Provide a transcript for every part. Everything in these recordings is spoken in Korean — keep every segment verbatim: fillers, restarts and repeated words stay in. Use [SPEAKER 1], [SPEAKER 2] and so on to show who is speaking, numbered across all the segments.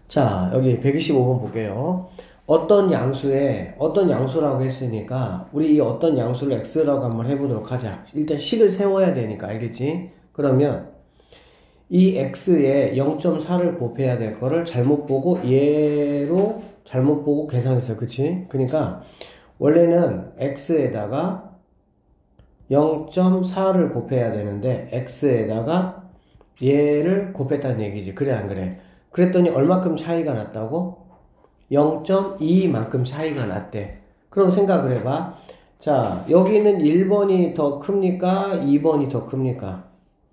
[SPEAKER 1] 자, 여기 백이십오 번 볼게요. 어떤 양수에, 어떤 양수라고 했으니까, 우리 이 어떤 양수를 x라고 한번 해보도록 하자. 일단 식을 세워야 되니까, 알겠지? 그러면, 이 x에 영 점 사를 곱해야 될 거를 잘못 보고, 얘로 잘못 보고 계산했어. 그치? 그러니까, 원래는 x에다가 영 점 사를 곱해야 되는데, x에다가 얘를 곱했다는 얘기지. 그래, 안 그래? 그랬더니 얼마큼 차이가 났다고? 영 점 이 만큼 차이가 났대. 그럼 생각을 해봐. 자, 여기는 일 번이 더 큽니까? 이 번이 더 큽니까?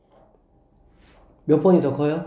[SPEAKER 1] 몇 번이 더 커요?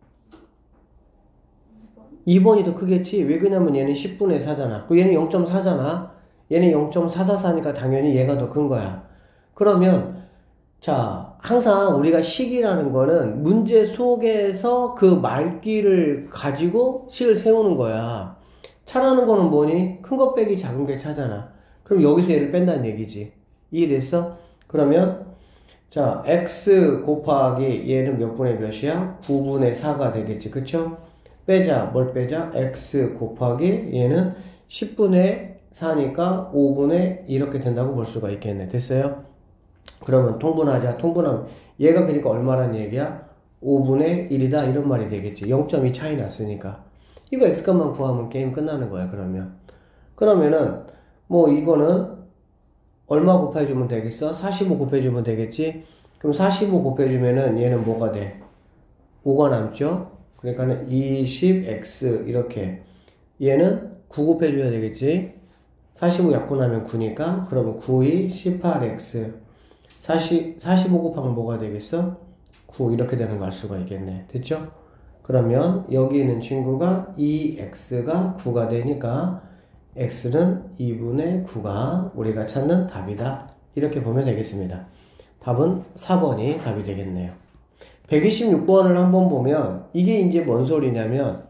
[SPEAKER 1] 이 번이 더 크겠지? 왜 그러냐면 얘는 십분의 사잖아. 얘는 영 점 사잖아. 얘는 영 점 사사사니까 당연히 얘가 더 큰 거야. 그러면 자, 항상 우리가 식이라는 거는 문제 속에서 그 말귀를 가지고 식을 세우는 거야. 차라는 거는 뭐니? 큰 거 빼기 작은 게 차잖아. 그럼 여기서 얘를 뺀다는 얘기지. 이해됐어? 그러면 자, x 곱하기 얘는 몇 분의 몇이야? 구분의 사가 되겠지. 그쵸? 빼자. 뭘 빼자? x 곱하기 얘는 십분의 사니까 오분의 이렇게 된다고 볼 수가 있겠네. 됐어요? 그러면 통분하자. 통분하면 얘가 그러니까 얼마란 얘기야? 오분의 일이다 이런 말이 되겠지. 영 점 이 차이 났으니까 이거 x값만 구하면 게임 끝나는 거야. 그러면 그러면은 뭐 이거는 얼마 곱해주면 되겠어? 사십오 곱해주면 되겠지. 그럼 사십오 곱해주면은 얘는 뭐가 돼? 오가 남죠. 그러니까는 이십 엑스 이렇게 얘는 구 곱해줘야 되겠지. 사십오 약분하면 구니까 그러면 구, 이, 십팔 엑스 사십, 사십오 곱하면 뭐가 되겠어? 구 이렇게 되는 거 알 수가 있겠네. 됐죠? 그러면 여기 있는 친구가 이 엑스가 구가 되니까 x는 이분의 구가 우리가 찾는 답이다. 이렇게 보면 되겠습니다. 답은 사 번이 답이 되겠네요. 백이십육 번을 한번 보면 이게 이제 뭔 소리냐면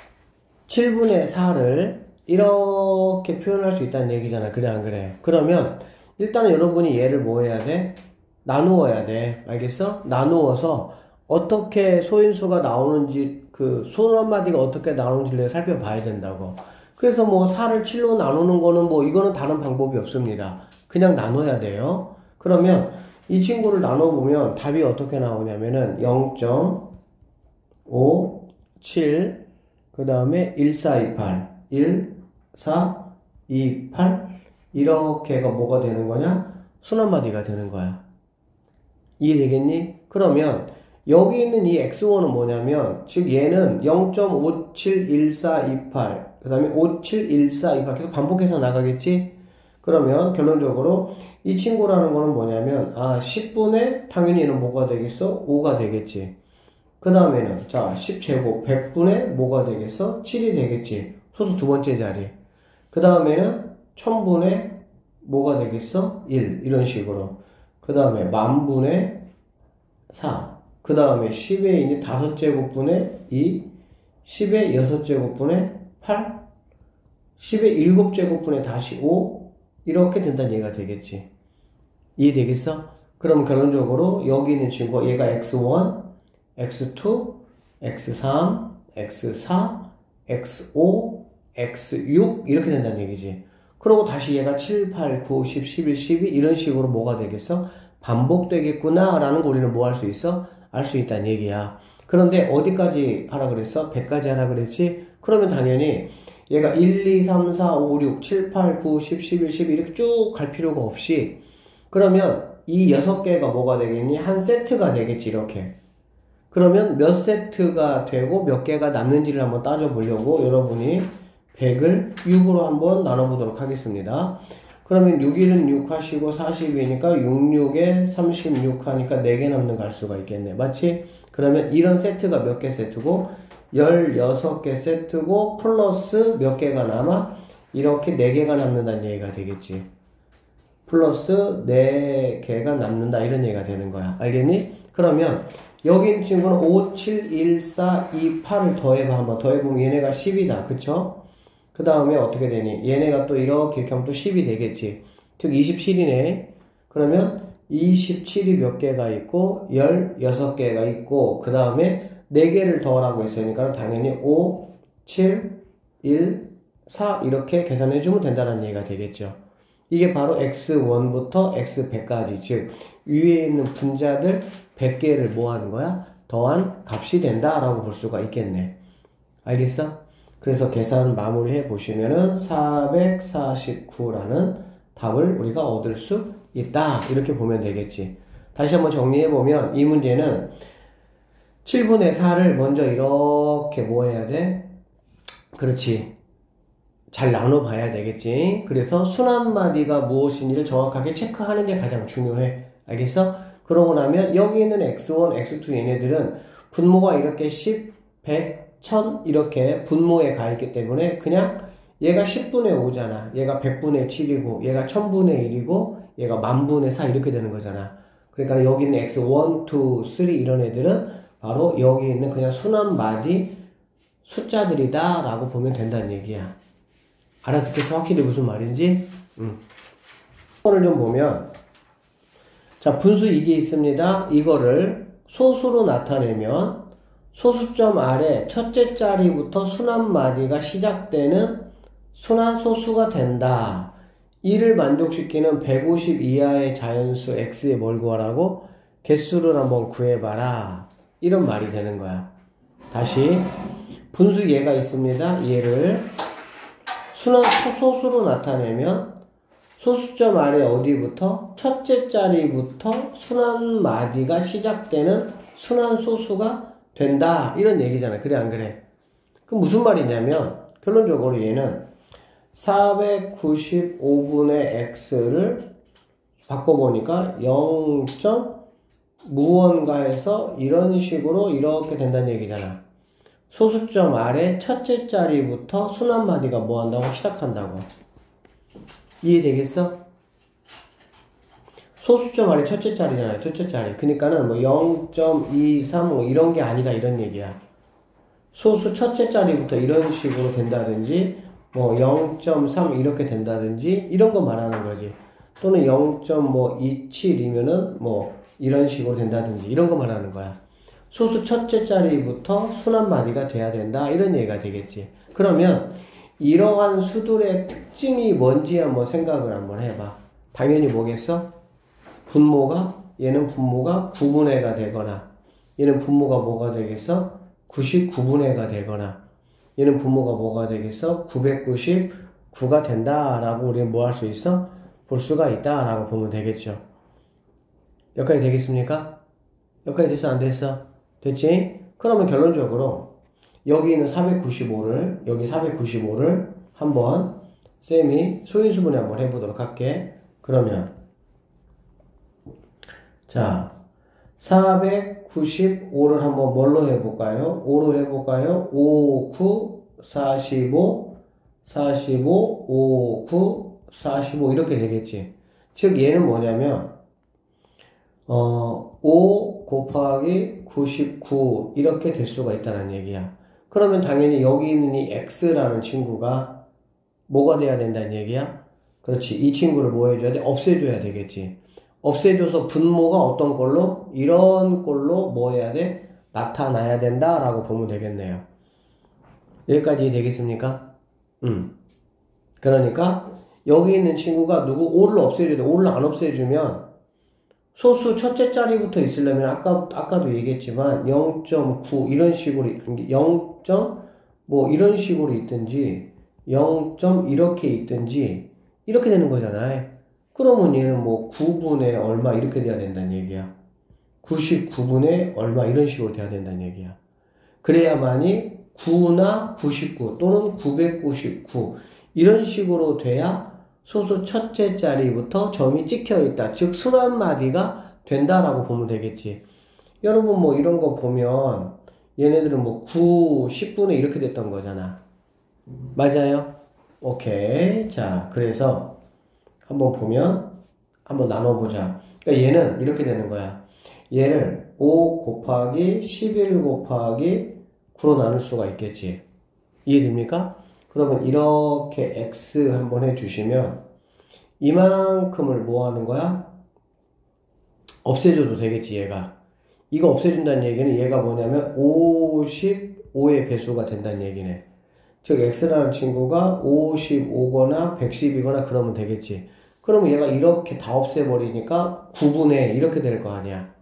[SPEAKER 1] 칠분의 사를 이렇게 표현할 수 있다는 얘기잖아. 그래 안 그래? 그러면 일단은 여러분이 얘를 뭐 해야 돼? 나누어야 돼. 알겠어? 나누어서 어떻게 소인수가 나오는지 그 손 한마디가 어떻게 나오는지를 살펴봐야 된다고. 그래서 뭐 사를 칠로 나누는 거는 뭐 이거는 다른 방법이 없습니다. 그냥 나눠야 돼요. 그러면 이 친구를 나눠보면 답이 어떻게 나오냐면은 영 점 오, 칠 그 다음에 일, 사, 이, 팔 일, 사, 이, 팔 이렇게가 뭐가 되는 거냐? 순한마디가 되는 거야. 이해되겠니? 그러면 여기 있는 이 엑스 원은 뭐냐면 즉 얘는 영 점 오, 칠, 일, 사, 이, 팔 그 다음에 오, 칠, 일, 사, 이, 팔 계속 반복해서 나가겠지? 그러면 결론적으로 이 친구라는 거는 뭐냐면 아 십분의 당연히 얘는 뭐가 되겠어? 오가 되겠지. 그 다음에는 자 십 제곱 백분의 뭐가 되겠어? 칠이 되겠지. 소수 두 번째 자리. 그 다음에는 천분의 뭐가 되겠어? 일 이런 식으로. 그 다음에 만분의 사. 그 다음에 십의 이제 다섯 제곱분의 이. 십의 여섯 제곱분의 팔. 십의 일곱 제곱분의 다시 오. 이렇게 된다는 얘기가 되겠지. 이해되겠어? 그럼 결론적으로 여기 있는 친구가 얘가 엑스 원, 엑스 투, 엑스 삼, 엑스 사, 엑스 오, 엑스 육 이렇게 된다는 얘기지. 그리고 다시 얘가 칠, 팔, 구, 십, 십일, 십이 이런 식으로 뭐가 되겠어? 반복되겠구나 라는 거 우리는 뭐 할 수 있어? 알 수 있다는 얘기야. 그런데 어디까지 하라 그랬어? 백까지 하라 그랬지? 그러면 당연히 얘가 일, 이, 삼, 사, 오, 육, 칠, 팔, 구, 십, 십일, 십이 이렇게 쭉 갈 필요가 없이 그러면 이 여섯 개가 뭐가 되겠니? 한 세트가 되겠지 이렇게. 그러면 몇 세트가 되고 몇 개가 남는지를 한번 따져보려고 여러분이 백을 육으로 한번 나눠보도록 하겠습니다. 그러면 육, 일은 육 하시고 사십이니까 육, 육에 삼십육 하니까 네 개 남는 갈 수가 있겠네. 맞지? 그러면 이런 세트가 몇 개 세트고 열여섯 개 세트고 플러스 몇 개가 남아? 이렇게 네 개가 남는다는 얘기가 되겠지. 플러스 네 개가 남는다 이런 얘기가 되는 거야. 알겠니? 그러면 여기 있는 친구는 오, 칠, 일, 사, 이, 팔을 더해봐. 한번 더해보면 얘네가 십이다. 그쵸? 그 다음에 어떻게 되니? 얘네가 또 이렇게 이렇게 하면 또 십이 되겠지. 즉 이십칠이네. 그러면 이십칠이 몇 개가 있고 열여섯 개가 있고 그 다음에 네 개를 더하라고 했으니까 당연히 오, 칠, 일, 사 이렇게 계산해 주면 된다는 얘기가 되겠죠. 이게 바로 엑스 원부터 엑스 백까지, 즉 위에 있는 분자들 백 개를 뭐 하는 거야? 더한 값이 된다라고 볼 수가 있겠네. 알겠어? 그래서 계산 마무리해 보시면은 사백사십구라는 답을 우리가 얻을 수 있다. 이렇게 보면 되겠지. 다시 한번 정리해 보면 이 문제는 칠분의 사를 먼저 이렇게 뭐 해야 돼? 그렇지. 잘 나눠 봐야 되겠지. 그래서 순환마디가 무엇인지를 정확하게 체크하는 게 가장 중요해. 알겠어? 그러고 나면 여기 있는 엑스 원, 엑스 투 얘네들은 분모가 이렇게 십, 백, 천 이렇게 분모에 가 있기 때문에 그냥 얘가 십분의 오잖아. 얘가 백분의 칠이고 얘가 천분의 일이고 얘가 만분의 사 이렇게 되는 거잖아. 그러니까 여기 있는 엑스 원, 투, 쓰리 이런 애들은 바로 여기 있는 그냥 순환마디 숫자들이다 라고 보면 된다는 얘기야. 알아듣겠어? 확실히 무슨 말인지? 음. 오늘 좀 보면 자, 분수 이게 있습니다. 이거를 소수로 나타내면 소수점 아래 첫째 자리부터 순환마디가 시작되는 순환소수가 된다. 이를 만족시키는 백오십 이하의 자연수 x의 뭘 구하라고? 개수를 한번 구해봐라. 이런 말이 되는 거야. 다시 분수 얘가 있습니다. 얘를 순환 소수로 나타내면 소수점 아래 어디부터? 첫째 자리부터 순환마디가 시작되는 순환소수가 된다. 이런 얘기잖아요. 그래 안 그래? 그럼 무슨 말이냐면 결론적으로 얘는 사백구십오분의 x를 바꿔보니까 영. 무언가 해서 이런 식으로 이렇게 된다는 얘기잖아. 소수점 아래 첫째 자리부터 순환마디가 뭐 한다고? 시작한다고. 이해되겠어? 소수점 아래 첫째 자리잖아요. 첫째 자리. 그러니까는 뭐 영 점 이삼 뭐 이런 게 아니라 이런 얘기야. 소수 첫째 자리부터 이런 식으로 된다든지 뭐 영 점 삼 이렇게 된다든지 이런 거 말하는 거지. 또는 영 점 이칠이면은 뭐 이런 식으로 된다든지 이런 거 말하는 거야. 소수 첫째 자리부터 순환마디가 돼야 된다. 이런 얘기가 되겠지. 그러면 이러한 수들의 특징이 뭔지 한번 생각을 한번 해봐. 당연히 뭐겠어? 분모가, 얘는 분모가 구분해가 되거나, 얘는 분모가 뭐가 되겠어? 구십구분해가 되거나, 얘는 분모가 뭐가 되겠어? 구백구십구가 된다라고 우리는 뭐 할 수 있어? 볼 수가 있다라고 보면 되겠죠. 여기까지 되겠습니까? 여기까지 됐어? 안 됐어? 됐지? 그러면 결론적으로 여기 있는 사백구십오를 여기 사백구십오를 한번 쌤이 소인수분해 한번 해보도록 할게. 그러면 자 사백구십오를 한번 뭘로 해볼까요? 오로 해볼까요? 오, 구, 사십오, 사십오, 오, 구, 사십오 이렇게 되겠지. 즉 얘는 뭐냐면 어, 오 곱하기 구십구 이렇게 될 수가 있다는 얘기야. 그러면 당연히 여기 있는 이 x라는 친구가 뭐가 돼야 된다는 얘기야? 그렇지. 이 친구를 뭐 해줘야 돼? 없애줘야 되겠지. 없애줘서 분모가 어떤 꼴로? 이런 꼴로 뭐 해야 돼? 나타나야 된다라고 보면 되겠네요. 여기까지 되겠습니까? 음. 그러니까 여기 있는 친구가 누구? 오를 없애줘야 돼. 오를 안 없애주면 소수 첫째 자리부터 있으려면 아까, 아까도 얘기했지만 영 점 구 이런 식으로 영. 뭐 이런 식으로 있든지 영. 이렇게 있든지 이렇게 되는 거잖아요. 그러면 얘는 뭐 구분의 얼마 이렇게 돼야 된다는 얘기야. 구십구분의 얼마 이런 식으로 돼야 된다는 얘기야. 그래야만이 구나 구십구 또는 구백구십구 이런 식으로 돼야 소수 첫째 자리부터 점이 찍혀 있다. 즉 순환마디가 된다라고 보면 되겠지. 여러분 뭐 이런 거 보면 얘네들은 뭐 구, 십분의 이렇게 됐던 거잖아. 맞아요? 오케이. 자, 그래서 한번 보면 한번 나눠보자. 그러니까 얘는 이렇게 되는 거야. 얘를 오 곱하기 십일 곱하기 구로 나눌 수가 있겠지. 이해됩니까? 그러면 이렇게 x 한번 해주시면 이만큼을 뭐 하는 거야? 없애줘도 되겠지 얘가. 이거 없애준다는 얘기는 얘가 뭐냐면 오십오의 배수가 된다는 얘기네. 즉 x라는 친구가 오십오거나 백십이거나 그러면 되겠지. 그러면 얘가 이렇게 다 없애버리니까 구분의 이렇게 될 거 아니야.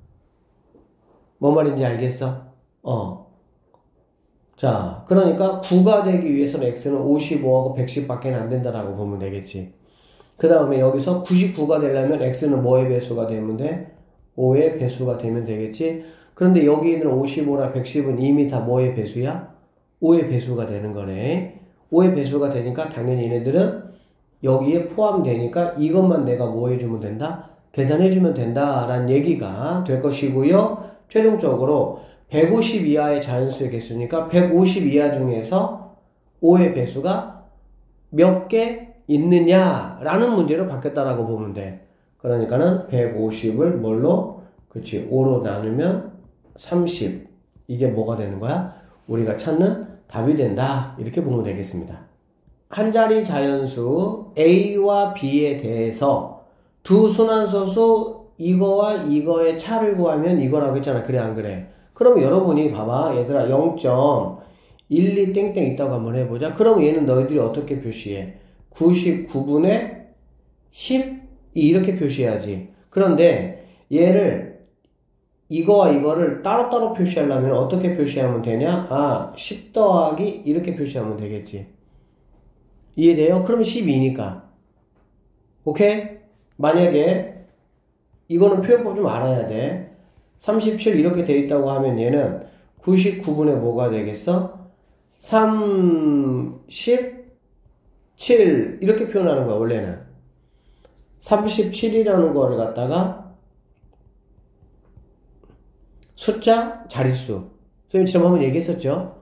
[SPEAKER 1] 뭔 말인지 알겠어? 어. 자, 그러니까 구가 되기 위해서는 x는 오십오하고 백십밖에 안 된다라고 보면 되겠지. 그 다음에 여기서 구십구가 되려면 x는 뭐의 배수가 되면 돼? 오의 배수가 되면 되겠지. 그런데 여기 있는 오십오나 백십은 이미 다 뭐의 배수야? 오의 배수가 되는 거네. 오의 배수가 되니까 당연히 얘네들은 여기에 포함되니까 이것만 내가 뭐 해주면 된다? 계산해주면 된다라는 얘기가 될 것이고요. 최종적으로 백오십 이하의 자연수의 개수니까 백오십 이하 중에서 오의 배수가 몇 개 있느냐라는 문제로 바뀌었다라고 보면 돼. 그러니까는 백오십을 뭘로? 그치, 오로 나누면 삼십. 이게 뭐가 되는 거야? 우리가 찾는 답이 된다. 이렇게 보면 되겠습니다. 한 자리 자연수 A와 B에 대해서 두 순환소수 이거와 이거의 차를 구하면 이거라고 했잖아. 그래 안 그래? 그럼 여러분이 봐봐. 얘들아 영 점 일이 땡땡 있다고 한번 해보자. 그럼 얘는 너희들이 어떻게 표시해? 구십구분의 십 이렇게 표시해야지. 그런데 얘를 이거와 이거를 따로따로 표시하려면 어떻게 표시하면 되냐? 아, 십 더하기 이렇게 표시하면 되겠지. 이해돼요? 그러면 십이니까. 오케이? 만약에 이거는 표현법 좀 알아야 돼. 삼십칠 이렇게 돼 있다고 하면 얘는 구십구분의 뭐가 되겠어? 삼십칠 이렇게 표현하는 거야 원래는. 삼십칠이라는 거를 갖다가 숫자, 자릿수. 선생님 지금 한번 얘기했었죠?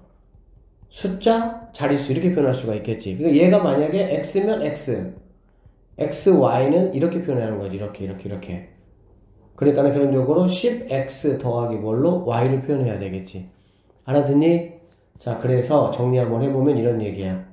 [SPEAKER 1] 숫자, 자릿수 이렇게 표현할 수가 있겠지. 그러니까 얘가 만약에 x면 x, xy는 이렇게 표현하는 거지. 이렇게 이렇게 이렇게. 그러니까 그런 쪽으로 십 엑스 더하기 뭘로? y를 표현해야 되겠지. 알아듣니? 자, 그래서 정리 한번 해보면 이런 얘기야.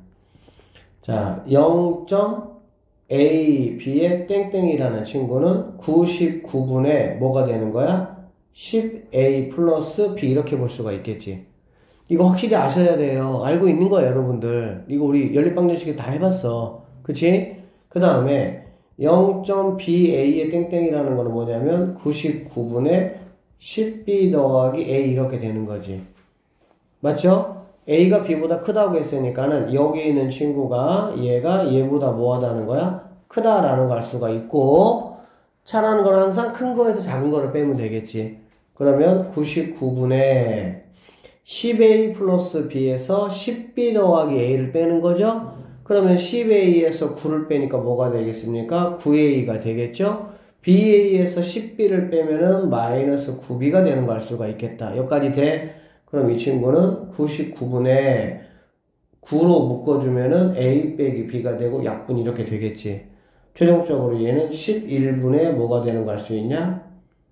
[SPEAKER 1] 자, 영 점 에이 비의 땡땡이라는 친구는 구십구분의 뭐가 되는 거야? 십 에이 플러스 b 이렇게 볼 수가 있겠지. 이거 확실히 아셔야 돼요. 알고 있는 거야 여러분들. 이거 우리 연립방정식에 다 해봤어. 그치? 그 다음에 영 점 비에이의 땡땡이라는 거는 뭐냐면 구십구분의 십 비 더하기 a 이렇게 되는 거지. 맞죠? a가 b보다 크다고 했으니까는 여기 있는 친구가 얘가 얘보다 뭐하다는 거야? 크다라는 걸 알 수가 있고, 차라는 건 항상 큰 거에서 작은 거를 빼면 되겠지. 그러면 구십구분의 십 에이 플러스 b에서 십 비 더하기 a를 빼는 거죠? 그러면 십 에이에서 구를 빼니까 뭐가 되겠습니까? 구 에이가 되겠죠? 비 에이에서 십 비를 빼면은 마이너스 구 비가 되는 걸 알 수가 있겠다. 여기까지 돼? 그럼 이 친구는 구십구분의 구로 묶어주면은 a 빼기 b가 되고 약분 이렇게 되겠지. 최종적으로 얘는 십일분의 뭐가 되는 거 알 수 있냐?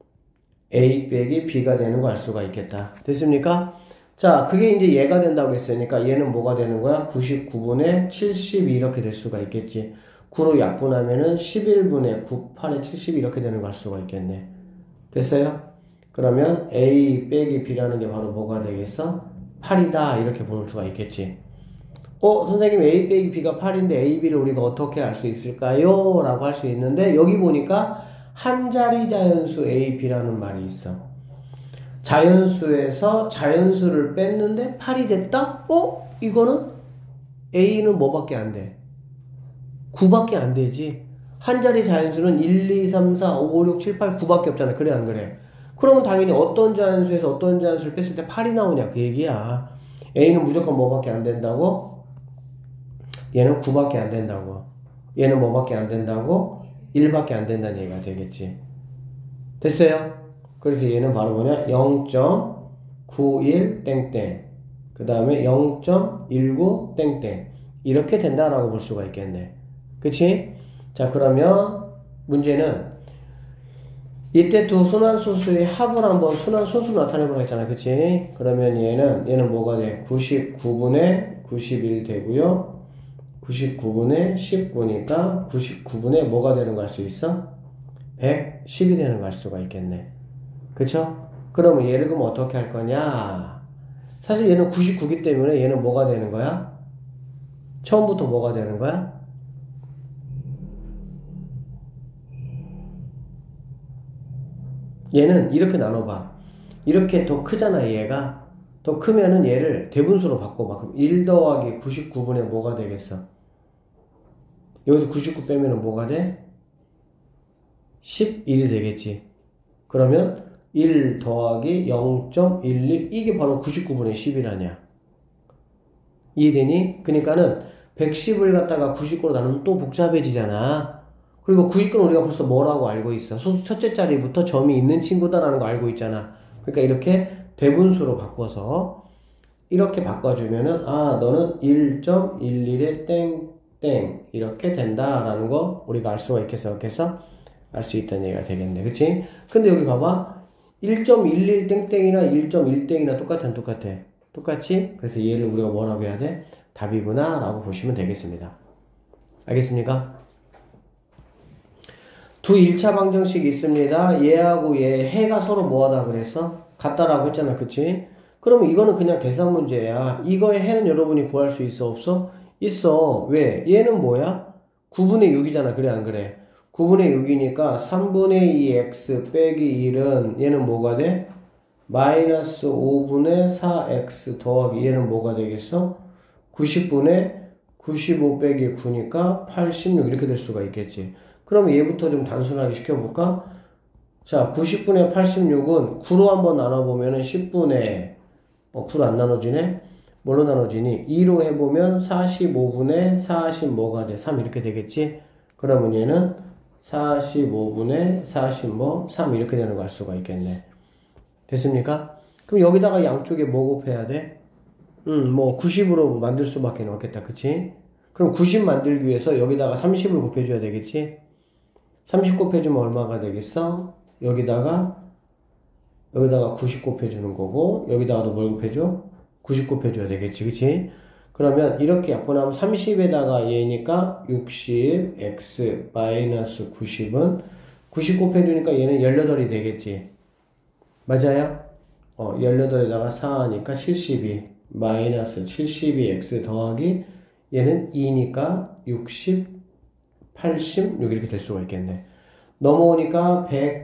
[SPEAKER 1] a 빼기 b가 되는 거 알 수가 있겠다. 됐습니까? 자, 그게 이제 얘가 된다고 했으니까 얘는 뭐가 되는 거야? 구십구분의 칠십이 이렇게 될 수가 있겠지. 구로 약분하면은 십일분의 구, 팔의 칠십 이렇게 되는 거 알 수가 있겠네. 됐어요? 그러면 a 빼기 b라는 게 바로 뭐가 되겠어? 팔이다 이렇게 볼 수가 있겠지. 어, 선생님 a 빼기 b가 팔인데 a, b를 우리가 어떻게 알 수 있을까요? 라고 할 수 있는데 여기 보니까 한 자리 자연수 a, b라는 말이 있어. 자연수에서 자연수를 뺐는데 팔이 됐다? 어? 이거는 a는 뭐밖에 안 돼? 구밖에 안 되지. 한 자리 자연수는 일, 이, 삼, 사, 오, 육, 칠, 팔, 구밖에 없잖아. 그래 안 그래? 그러면 당연히 어떤 자연수에서 어떤 자연수를 뺐을 때 팔이 나오냐 그 얘기야. a는 무조건 뭐밖에 안 된다고? 얘는 구밖에 안 된다고. 얘는 뭐밖에 안 된다고? 일밖에 안 된다는 얘기가 되겠지. 됐어요? 그래서 얘는 바로 뭐냐? 영 점 구일 땡땡 그 다음에 영 점 일구 땡땡 이렇게 된다라고 볼 수가 있겠네. 그치? 자, 그러면 문제는 이때 두 순환소수의 합을 한번 순환소수 나타내보라 했잖아. 그치? 그러면 얘는 얘는 뭐가 돼? 구십구분의 구십일 되고요. 구십구분의 십구니까 구십구분의 뭐가 되는 거 알 수 있어? 백십이 되는 거 알 수가 있겠네. 그쵸? 그러면 얘를 그럼 어떻게 할 거냐? 사실 얘는 구십구기 때문에 얘는 뭐가 되는 거야? 처음부터 뭐가 되는 거야? 얘는 이렇게 나눠봐. 이렇게 더 크잖아, 얘가. 더 크면은 얘를 대분수로 바꿔봐. 그럼 일 더하기 구십구 분의 뭐가 되겠어? 여기서 구십구 빼면은 뭐가 돼? 십일이 되겠지. 그러면 일 더하기 영 점 일일, 이게 바로 구십구 분의 십일 아니야. 이해되니? 그러니까는 백십을 갖다가 구십구로 나누면 또 복잡해지잖아. 그리고 구십구는 우리가 벌써 뭐라고 알고 있어? 소수 첫째 자리부터 점이 있는 친구다라는 거 알고 있잖아. 그러니까 이렇게 대분수로 바꿔서 이렇게 바꿔주면은, 아, 너는 일 점 일일에 땡땡 이렇게 된다라는 거 우리가 알 수가 있겠어, 없겠어? 알 수 있다는 얘기가 되겠네. 그치? 근데 여기 봐봐. 일 점 일일 땡땡이나 일 점 일 땡이나 똑같아, 똑같아? 똑같지? 그래서 얘를 우리가 뭐라고 해야 돼? 답이구나 라고 보시면 되겠습니다. 알겠습니까? 두 일 차 방정식이 있습니다. 얘하고 얘, 해가 서로 뭐하다 그랬어? 같다라고 했잖아, 그치? 그러면 이거는 그냥 계산 문제야. 이거의 해는 여러분이 구할 수 있어, 없어? 있어. 왜? 얘는 뭐야? 구분의 육이잖아, 그래, 안 그래? 구분의 육이니까 삼분의 이 엑스 빼기 일은 얘는 뭐가 돼? 마이너스 오분의 사 엑스 더하기 얘는 뭐가 되겠어? 구십분의 구십오 빼기 구니까 팔십육 이렇게 될 수가 있겠지. 그러면 얘부터 좀 단순하게 시켜볼까? 자, 구십분의 팔십육은 구로 한번 나눠보면은 십분의, 어, 구로 안 나눠지네? 뭘로 나눠지니? 이로 해보면 사십오분의 사십 뭐가 돼? 삼 이렇게 되겠지? 그러면 얘는 사십오분의 사십 뭐? 삼 이렇게 되는 거 알 수가 있겠네. 됐습니까? 그럼 여기다가 양쪽에 뭐 곱해야 돼? 음, 뭐 구십으로 만들 수밖에 없겠다. 그치? 그럼 구십 만들기 위해서 여기다가 삼십을 곱해줘야 되겠지? 삼십 곱해주면 얼마가 되겠어? 여기다가 여기다가 구십 곱해주는 거고 여기다가도 뭘 곱해줘? 구십 곱해줘야 되겠지. 그치? 그러면 이렇게 약분하면 삼십에다가 얘니까 육십 x 마이너스 구십은 구십 곱해주니까 얘는 십팔이 되겠지. 맞아요? 어, 십팔에다가 사 하니까 칠십이 마이너스 칠십이 엑스 더하기 얘는 이니까 육십, 팔십육 이렇게 될 수가 있겠네. 넘어오니까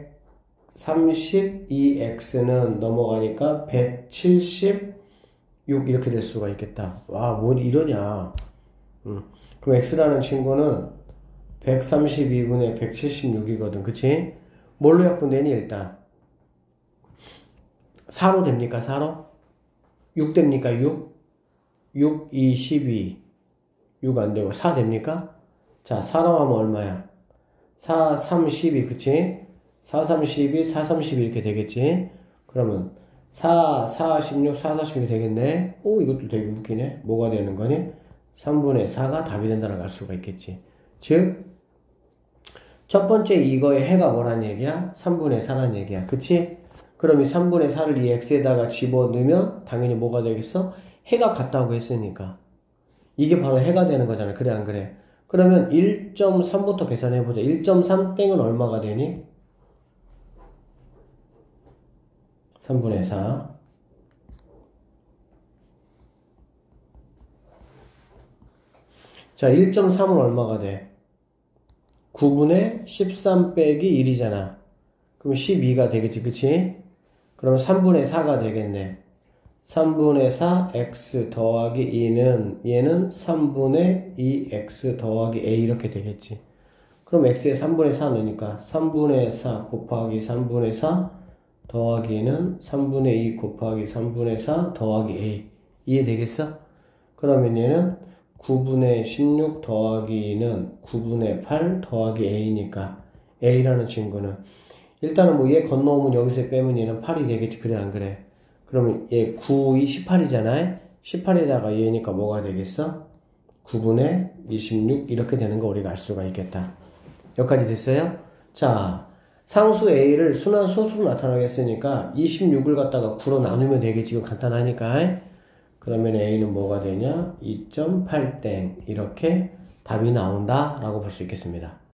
[SPEAKER 1] 백삼십이 엑스는 넘어가니까 백칠십육 이렇게 될 수가 있겠다. 와, 뭘 이러냐. 음. 그럼 x라는 친구는 백삼십이분의 백칠십육이거든. 그치? 뭘로 약분되니 일단? 사로 됩니까? 사로? 육 됩니까? 육? 육, 이, 십이. 육 안 되고 사 됩니까? 자, 사로 하면 얼마야? 사, 삼, 십이. 그치? 사, 삼, 십이, 사, 삼, 십이 이렇게 되겠지? 그러면 사, 사, 십육, 사, 사, 십이 되겠네? 오, 이것도 되게 웃기네. 뭐가 되는 거니? 삼분의 사가 답이 된다는 걸 알 수가 있겠지. 즉, 첫 번째 이거의 해가 뭐란 얘기야? 삼분의 사란 얘기야. 그치? 그럼 이 삼분의 사를 이 x에다가 집어넣으면 당연히 뭐가 되겠어? 해가 같다고 했으니까. 이게 바로 해가 되는 거잖아. 그래, 안 그래? 그러면 일 점 삼부터 계산해보자. 일 점 삼 땡은 얼마가 되니? 삼분의 사. 자, 일 점 삼은 얼마가 돼? 구분의 십삼 빼기 일이잖아. 그럼 십이가 되겠지, 그치? 그러면 삼분의 사가 되겠네. 삼분의 사 x 더하기 이는 얘는 삼분의 이 엑스 더하기 a 이렇게 되겠지. 그럼 x에 삼분의 사 넣으니까 삼분의 사 곱하기 삼분의 사 더하기 이는 삼분의 이 곱하기 삼분의 사 더하기 a. 이해되겠어? 그러면 얘는 구분의 십육 더하기 이는 구분의 팔 더하기 a니까 a라는 친구는 일단은 뭐 얘 건너오면 여기서 빼면 얘는 팔이 되겠지. 그래, 안 그래? 그러면 얘 구, 이, 십팔이잖아. 십팔에다가 얘니까 뭐가 되겠어? 구분의 이십육 이렇게 되는 거 우리가 알 수가 있겠다. 여기까지 됐어요? 자, 상수 a를 순환 소수로 나타나겠으니까 이십육을 갖다가 구로 나누면 되겠지. 이거 간단하니까. 그러면 a는 뭐가 되냐? 이 점 팔 땡 이렇게 답이 나온다 라고 볼 수 있겠습니다.